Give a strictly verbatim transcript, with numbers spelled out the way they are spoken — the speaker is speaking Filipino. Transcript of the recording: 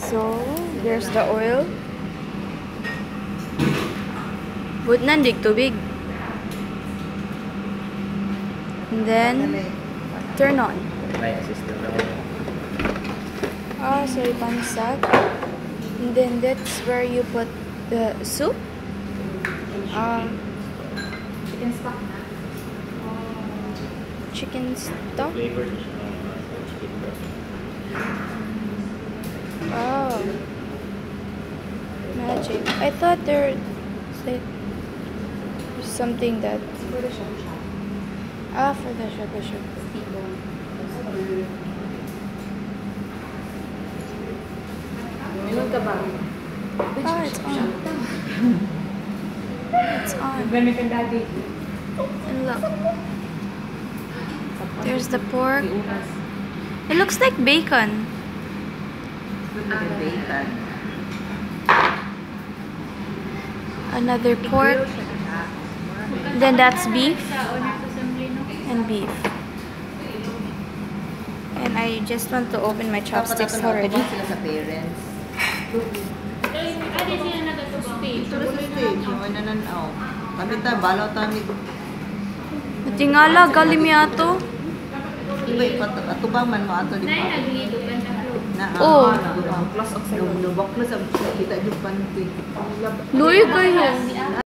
So, there's the oil. But nandig tubig. And then, turn on. Ah, so ipansak. And then that's where you put the soup. Ah, Chicken stock na. chicken stock. Oh, magic. I thought there was something that. For the shop shop. Ah, for the shabu shabu. Meron ka ba? Ah, it's on. It's on. Gano'n kang dati. And look. There's the pork. It looks like bacon. Bacon. Another pork. Then that's beef. And beef. And I just want to open my chopsticks already. Sila sa parents. Adi siya nagatuspay. Ito na sa stage. Yung inananaw. Kami ta, balaw tami. Tingala, galim yato. Iba, atubang man mo ato di Nay, ba? naglidugan sa fruit. Na, Oh. Plus of sa lubok plus of kita yung panty. Luy kayo.